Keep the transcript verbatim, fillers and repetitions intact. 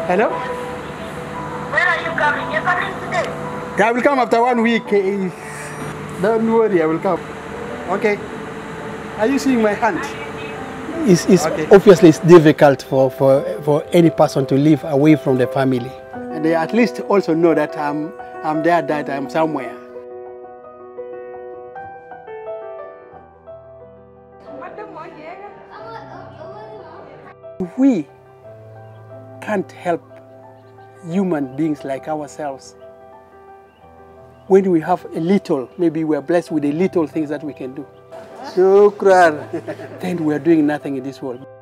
Hello? When are you coming? You're coming today? Yeah, I will come after one week. Don't worry, I will come. Okay. Are you seeing my hand? It's, it's okay. Obviously it's difficult for, for, for any person to live away from the family. And they at least also know that I'm, I'm there, that I'm somewhere. We can't help human beings like ourselves. When we have a little, maybe we're blessed with a little things that we can do. Shukran. Then we're doing nothing in this world.